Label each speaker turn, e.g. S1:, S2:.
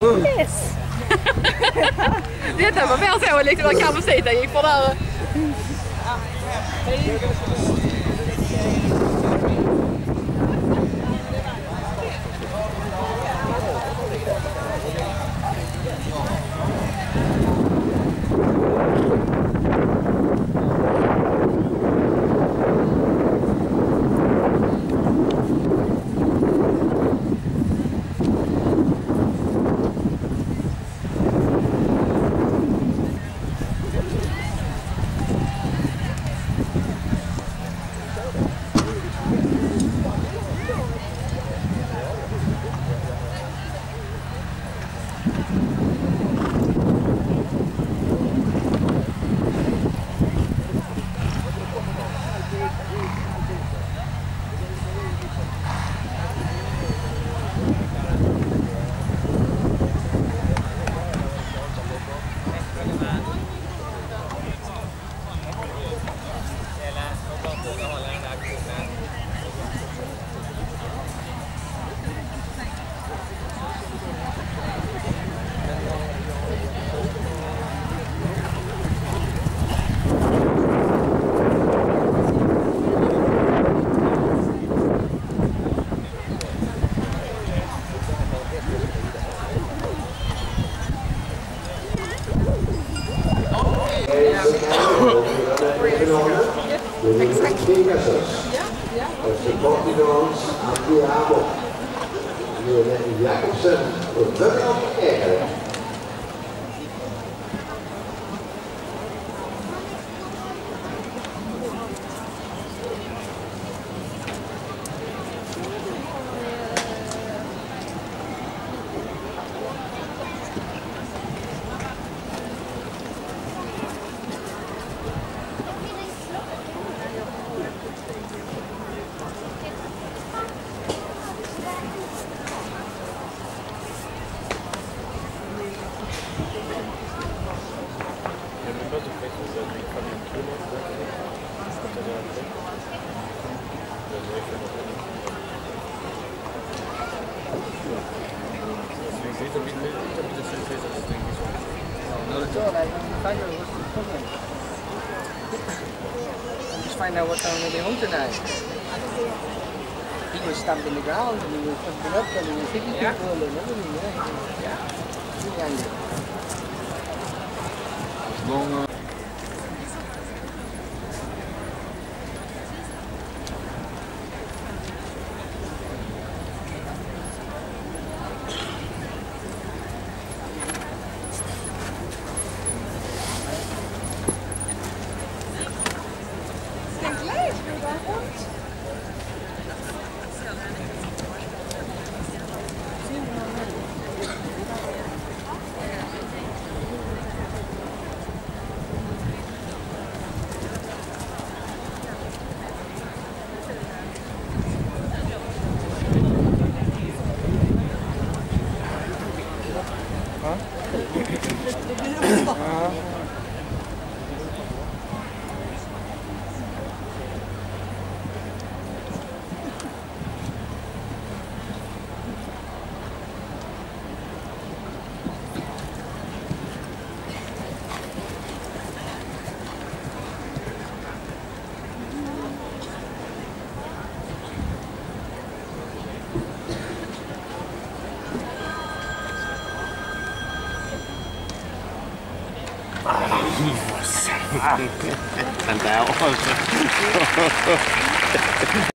S1: Yes! Dette var mer så jag liksom kan musik gick för där.
S2: Pegasus. Scandinavians Andiamo. Jacobsen och ägare.
S3: Just find out what time we're home tonight. He was stamped in the ground and he was jumping up and he was hitting people and everything.
S4: Long.
S5: Andiamo.